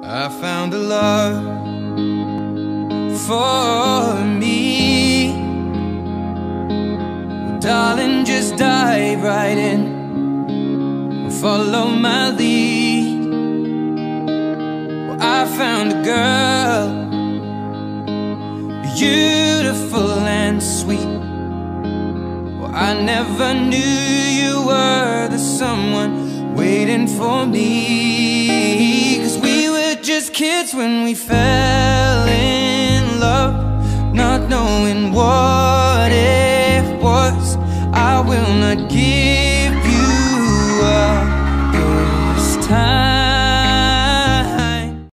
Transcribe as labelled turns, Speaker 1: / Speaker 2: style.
Speaker 1: I found a love for me. Well, darling, just dive right in and follow my lead. Well, I found a girl, beautiful and sweet. Well, I never knew you were the someone waiting for me. 'Cause we were just kids when we fell in love, not knowing what it was. I will not give you up this time.